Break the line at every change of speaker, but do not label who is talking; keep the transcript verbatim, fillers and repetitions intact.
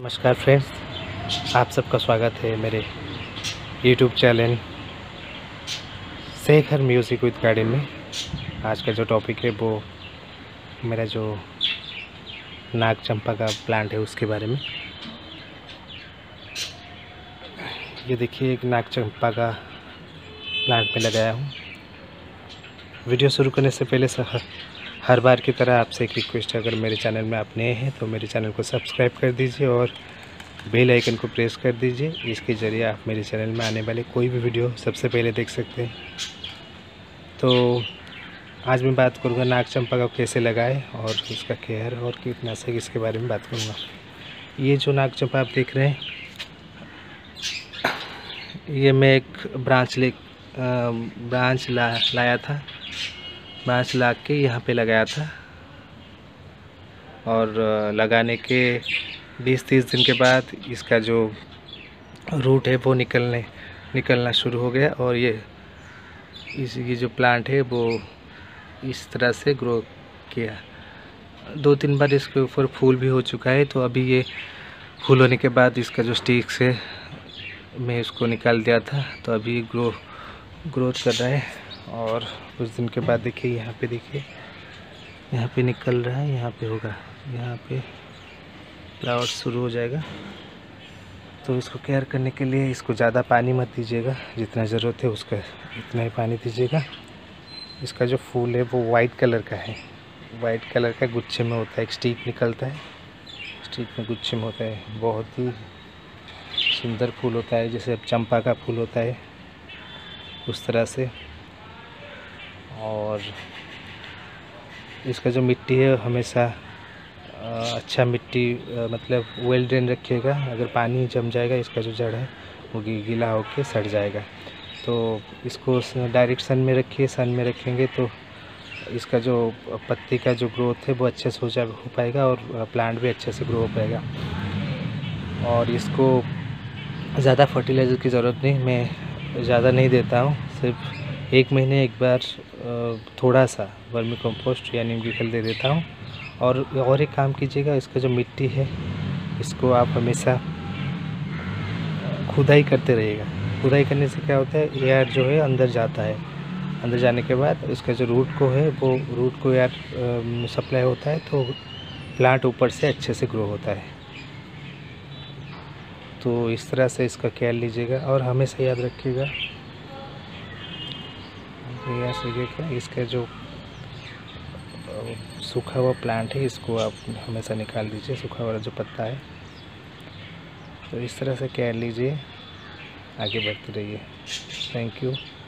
नमस्कार फ्रेंड्स, आप सबका स्वागत है मेरे YouTube channel Shekhar music with garden में। आज का जो टॉपिक है वो मेरा जो नाग चंपा का प्लांट है उसके बारे में। ये देखिए, एक नाग चंपा का प्लांट में लगाया हूँ। वीडियो शुरू करने से पहले हर, हर बार की तरह आपसे एक रिक्वेस्ट है, अगर मेरे चैनल में आप नए हैं तो मेरे चैनल को सब्सक्राइब कर दीजिए और बेल आइकन को प्रेस कर दीजिए। इसके ज़रिए आप मेरे चैनल में आने वाले कोई भी वीडियो सबसे पहले देख सकते हैं। तो आज मैं बात करूँगा नाग चंपा का कैसे लगाएं और उसका केयर और कीटनाशक, इसके बारे में बात करूँगा। ये जो नाग चंपा आप देख रहे हैं, ये मैं एक ब्रांच ले ब्रांच ला लाया था ब्रांच ला के यहाँ पे लगाया था और लगाने के बीस तीस दिन के बाद इसका जो रूट है वो निकलने निकलना शुरू हो गया और ये इस ये जो प्लांट है वो इस तरह से ग्रो किया। दो तीन बार इसके ऊपर फूल भी हो चुका है। तो अभी ये फूल होने के बाद इसका जो स्टिक से मैं इसको निकाल दिया था, तो अभी ग्रो ग्रोथ कर रहा है। और कुछ दिन के बाद देखिए, यहाँ पे देखिए, यहाँ पे निकल रहा है, यहाँ पे होगा, यहाँ पे फ्लावर शुरू हो जाएगा। तो इसको केयर करने के लिए इसको ज़्यादा पानी मत दीजिएगा, जितना ज़रूरत है उसका इतना ही पानी दीजिएगा। इसका जो फूल है वो वाइट कलर का है, वाइट कलर का गुच्छे में होता है, एक स्टिक निकलता है, स्टिक में गुच्छे में होता है। बहुत ही सुंदर फूल होता है, जैसे चंपा का फूल होता है उस तरह से। और इसका जो मिट्टी है हमेशा अच्छा मिट्टी मतलब वेल ड्रेन रखिएगा। अगर पानी जम जाएगा, इसका जो जड़ है वो गीला होकर सड़ जाएगा। तो इसको डायरेक्ट सन में रखिए। सन में रखेंगे तो इसका जो पत्ती का जो ग्रोथ है वो अच्छे से हो जा हो पाएगा और प्लांट भी अच्छे से ग्रो हो पाएगा। और इसको ज़्यादा फर्टिलाइज़र की ज़रूरत नहीं, मैं ज़्यादा नहीं देता हूँ। सिर्फ एक महीने एक बार थोड़ा सा वर्मी कंपोस्ट या नीम की खल दे देता हूँ। और और एक काम कीजिएगा, इसका जो मिट्टी है इसको आप हमेशा खुदाई करते रहिएगा। खुदाई करने से क्या होता है, एयर जो है अंदर जाता है। अंदर जाने के बाद इसका जो रूट को है वो रूट को एयर सप्लाई होता है, तो प्लांट ऊपर से अच्छे से ग्रो होता है। तो इस तरह से इसका केयर लीजिएगा और हमेशा याद रखिएगा, याद रखिएगा इसका जो सूखा हुआ प्लांट है इसको आप हमेशा निकाल दीजिए, सूखा वाला जो पत्ता है। तो इस तरह से केयर लीजिए, आगे बढ़ते रहिए। Thank you.